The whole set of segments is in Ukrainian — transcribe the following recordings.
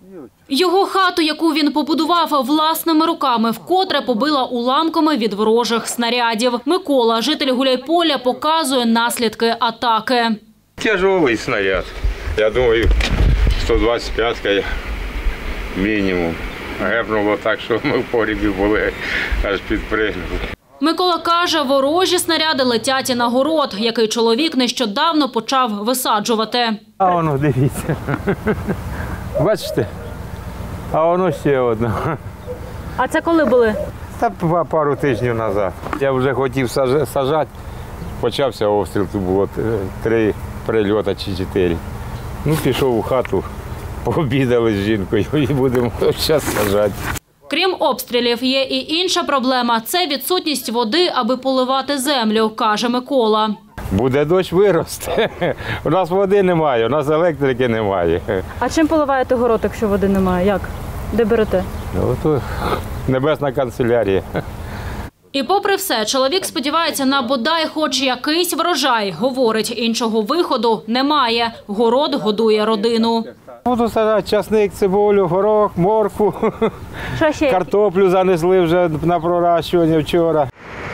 Його хату, яку він побудував власними руками, вкотре побила уламками від ворожих снарядів. Микола, житель Гуляйполя, показує наслідки атаки. Тяжелий снаряд. Я думаю, 125-ка мінімум. Гепнуло так, що ми в погрібі були, аж підпригнули. Микола каже, ворожі снаряди летять і на город, який чоловік нещодавно почав висаджувати. А воно, дивіться. Бачите? А воно ще одне. А це коли були? Та пару тижнів назад. Я вже хотів саджати. Почався обстріл, тут було 3 прильоти чи 4. Ну, пішов у хату, пообідали з жінкою і будемо зараз саджати. Крім обстрілів, є і інша проблема – це відсутність води, аби поливати землю, каже Микола. Буде дощ, виросте. У нас води немає, у нас електрики немає. А чим поливаєте город, якщо води немає? Як? Де берете? Ото небесна канцелярія. І попри все, чоловік сподівається на бодай хоч якийсь врожай. Говорить, іншого виходу немає. Город годує родину. Буду садити часник, цибулю, горох, моркву. Що ще? Картоплю занесли вже на пророщування вчора.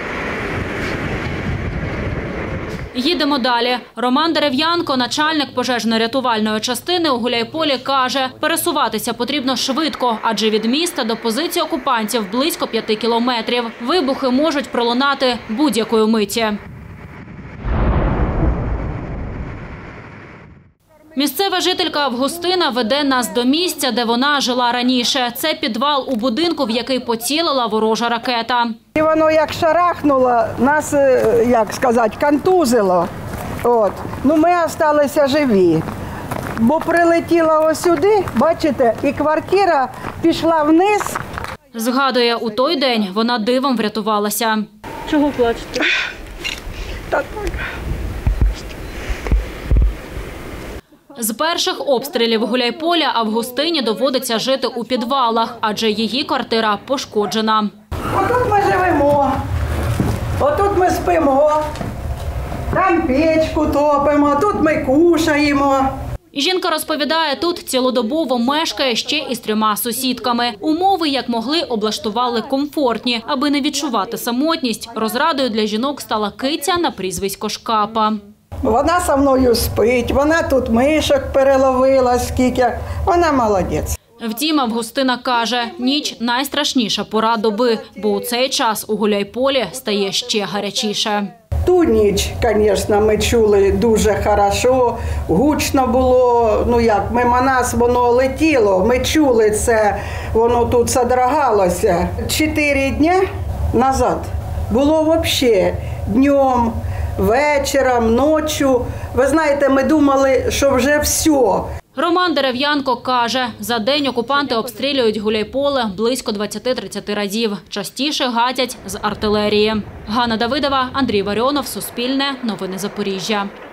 Їдемо далі. Роман Дерев'янко, начальник пожежно-рятувальної частини у Гуляйполі, каже, пересуватися потрібно швидко, адже від міста до позиції окупантів близько 5 кілометрів. Вибухи можуть пролунати будь-якої миті. Місцева жителька Августина веде нас до місця, де вона жила раніше. Це підвал у будинку, в який поцілила ворожа ракета. І воно як шарахнуло, нас, як сказати, контузило. От. Ну, ми залишилися живі. Бо прилетіла ось сюди, бачите, і квартира пішла вниз. Згадує, у той день вона дивом врятувалася. Чого плачете? Та так. З перших обстрілів Гуляйполя Августині доводиться жити у підвалах, адже її квартира пошкоджена. Отут ми живемо, отут ми спимо, там печку топимо, тут ми кушаємо. Жінка розповідає, тут цілодобово мешкає ще із 3 сусідками. Умови, як могли, облаштували комфортні. Аби не відчувати самотність, розрадою для жінок стала киця на прізвисько Шкапа. Вона зі мною спить, вона тут мишок переловила скільки, вона молодець. Втім, Августина каже, ніч – найстрашніша пора доби, бо у цей час у Гуляйполі стає ще гарячіше. Ту ніч, звісно, ми чули дуже хорошо, гучно було, ну як, мимо нас воно летіло, ми чули це, воно тут содрогалося. 4 дні назад було взагалі днем, вечором, ночі. Ви знаєте, ми думали, що вже все. Роман Дерев'янко каже, за день окупанти обстрілюють Гуляйполе близько 20-30 разів. Частіше гатять з артилерії. Ганна Давидова, Андрій Варіонов, Суспільне, Новини Запоріжжя.